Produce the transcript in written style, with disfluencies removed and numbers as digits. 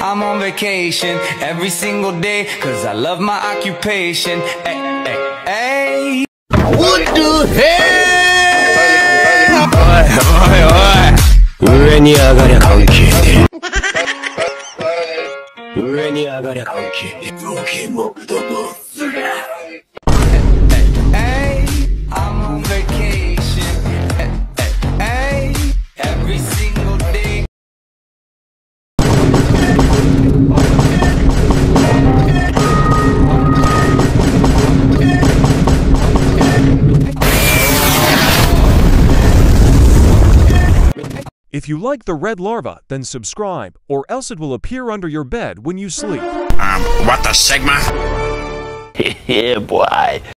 I'm on vacation every single day, cause I love my occupation. Hey, hey, hey. What the hell? おいおいおい、上に上がりゃ関係ねえ。上に上がりゃ関係ねえ。ボケモクドボスが。 Hey, I'm on vacation. Hey, every single day. If you like the red larva, then subscribe, or else it will appear under your bed when you sleep. What the Sigma? Yeah, boy.